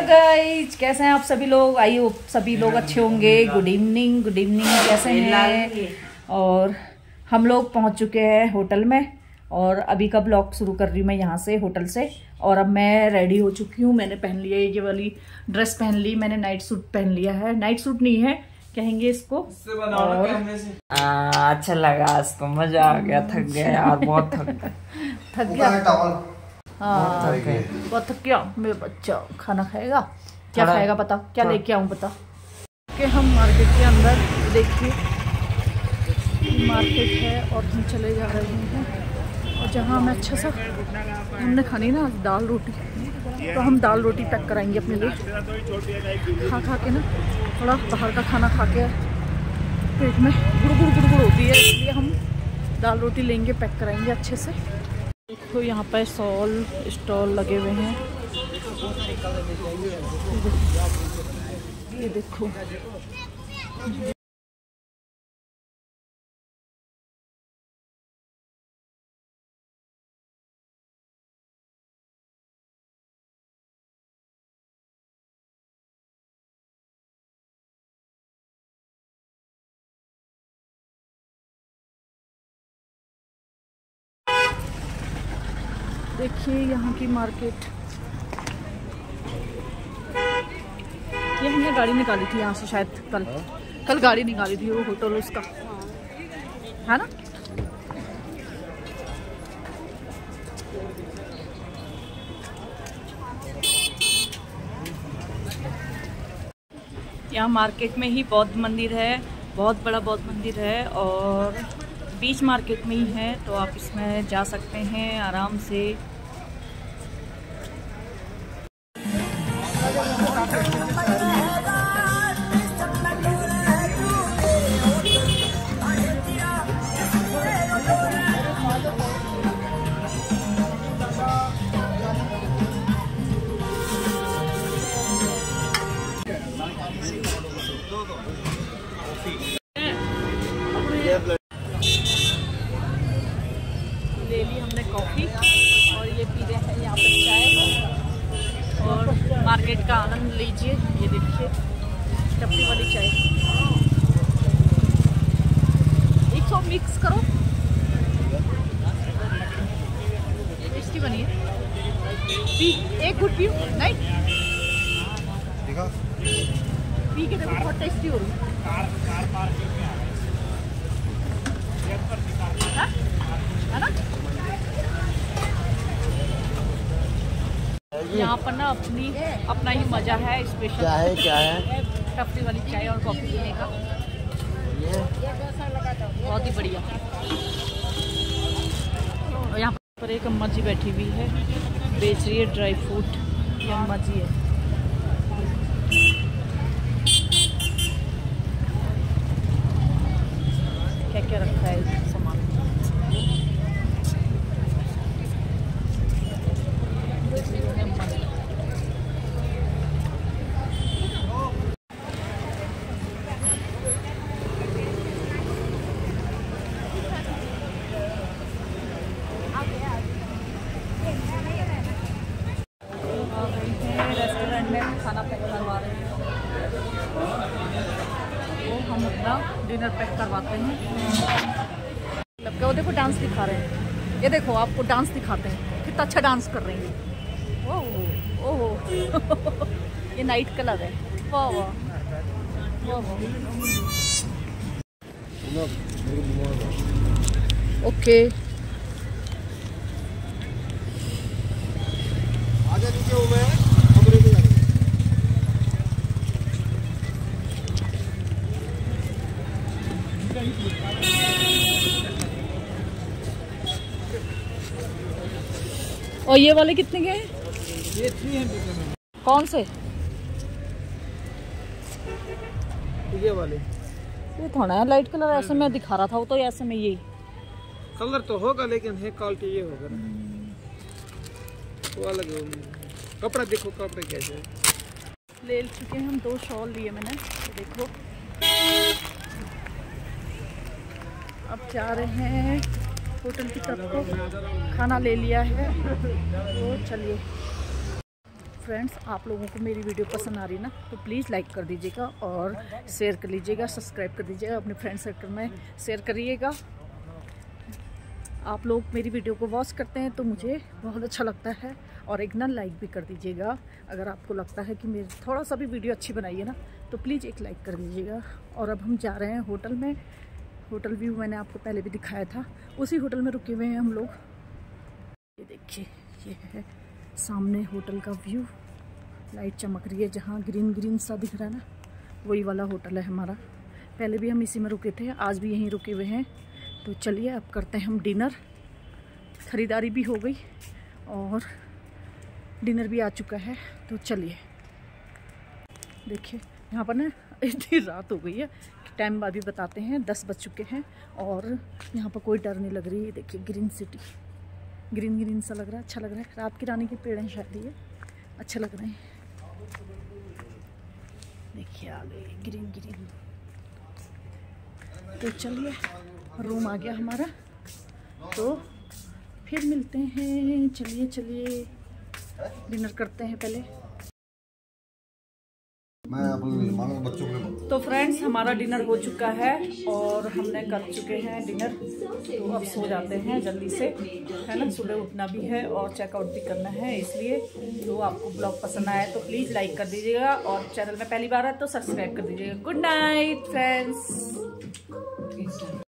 Guys, कैसे हैं आप सभी लोग? आइए सभी लोग अच्छे होंगे। गुड इवनिंग कैसे हैं? और हम लोग पहुंच चुके हैं होटल में और अभी का ब्लॉग शुरू कर रही हूँ मैं यहाँ से, होटल से। और अब मैं रेडी हो चुकी हूँ। मैंने पहन लिया ये वाली ड्रेस पहन ली, मैंने नाइट सूट पहन लिया है। नाइट सूट नहीं है कहेंगे इसको। और अच्छा लगा, इसको मजा आ गया। थक गया यार, बहुत थक गया। हाँ बहुत थक गया। मेरा बच्चा खाना खाएगा, क्या खाएगा पता, क्या लेके आऊँ पता। कि हम मार्केट के अंदर, देखिए मार्केट है और हम चले जा रहे हैं। और जहाँ हमें अच्छा सा, हमने खानी ना दाल रोटी, तो हम दाल रोटी पैक कराएंगे अपने लिए। खा के ना थोड़ा बाहर का खाना खा के पेट में गुड़ होती है, इसलिए हम दाल रोटी लेंगे, पैक कराएंगे अच्छे से। देखो यहाँ पर स्टॉल लगे हुए हैं, ये देखो। देखिए यहाँ की मार्केट, ये हमने गाड़ी निकाली थी यहाँ से, शायद कल गाड़ी निकाली थी, वो होटल उसका है ना। यहाँ मार्केट में ही बौद्ध मंदिर है, बहुत बड़ा बौद्ध मंदिर है और बीच मार्केट में ही है, तो आप इसमें जा सकते हैं आराम से। ले ली हमने कॉफ़ी और ये पी रहे हैं यहाँ पर चाय। और मार्केट का आनंद लीजिए, ये देखिए टपरी वाली चाय। एक सौ मिक्स करो, टेस्टी बनी है। पी एक गुड पी, नहीं पी के देखो, बहुत टेस्टी हो रही है। है ना? यहाँ पर ना अपना ही मजा है। स्पेशल क्या है टपरी वाली चाय और कॉफी पीने का, बहुत ही बढ़िया। और यहाँ पर एक अम्मा जी बैठी हुई है, बेच रही है ड्राई फ्रूट। ये अम्मा जी है। क्या क्या रखा है सामान। रेस्टोरेंट में खाना पैक करवा रहे हैं, वो हम अपना डिनर पैक करवाते हैं। लगता है देखो डांस दिखा रहे हैं, ये देखो आपको डांस दिखाते हैं, कितना अच्छा डांस कर रही है। ओह ये नाइट कलर है। वाह वाह वाह। ओके और ये वाले कितने के हैं? ये 300। कौन से? ये वाले, ये थोड़ा है लाइट कलर, ऐसे में दिखा रहा था वो, तो ऐसे में यही कलर तो होगा लेकिन है क्वालिटी ये होगा ना, वो अलग होगा। कपड़ा देखो, कपड़े कैसे ले चुके हैं हम। 2 शॉल लिए मैंने, तो देखो। अब जा रहे हैं होटल की तरफ को, खाना ले लिया है तो चलिए। फ्रेंड्स, आप लोगों को मेरी वीडियो पसंद आ रही है ना, तो प्लीज़ लाइक कर दीजिएगा और शेयर कर लीजिएगा, सब्सक्राइब कर दीजिएगा, अपने फ्रेंड सर्कल में शेयर करिएगा। आप लोग मेरी वीडियो को वॉच करते हैं तो मुझे बहुत अच्छा लगता है, और एक ना लाइक भी कर दीजिएगा। अगर आपको लगता है कि मेरी थोड़ा सा भी वीडियो अच्छी बनाई है ना, तो प्लीज़ एक लाइक कर दीजिएगा। और अब हम जा रहे हैं होटल में। होटल व्यू मैंने आपको पहले भी दिखाया था, उसी होटल में रुके हुए हैं हम लोग। ये देखिए, ये है सामने होटल का व्यू, लाइट चमक रही है, जहाँ ग्रीन ग्रीन सा दिख रहा है ना, वही वाला होटल है हमारा। पहले भी हम इसी में रुके थे, आज भी यहीं रुके हुए हैं। तो चलिए अब करते हैं हम डिनर। ख़रीदारी भी हो गई और डिनर भी आ चुका है, तो चलिए। देखिए यहाँ पर ना इतनी रात हो गई है, टाइम अभी बताते हैं, 10 बज चुके हैं और यहाँ पर कोई डर नहीं लग रही है। देखिए ग्रीन सिटी, ग्रीन ग्रीन सा लग रहा है, अच्छा लग रहा है। रात की रानी के पेड़ हैं शायद, ये अच्छे लग रहे हैं। देखिए आ गए ग्रीन ग्रीन। तो चलिए, रूम आ गया हमारा, तो फिर मिलते हैं। चलिए चलिए डिनर करते हैं पहले। मैं अपने बच्चों को। तो फ्रेंड्स, हमारा डिनर हो चुका है और हमने कर चुके हैं डिनर, तो अब सो जाते हैं जल्दी से, है ना। सुबह उठना भी है और चेकआउट भी करना है, इसलिए जो आपको ब्लॉग पसंद आया तो प्लीज़ लाइक कर दीजिएगा, और चैनल में पहली बार है तो सब्सक्राइब कर दीजिएगा। Good night friends.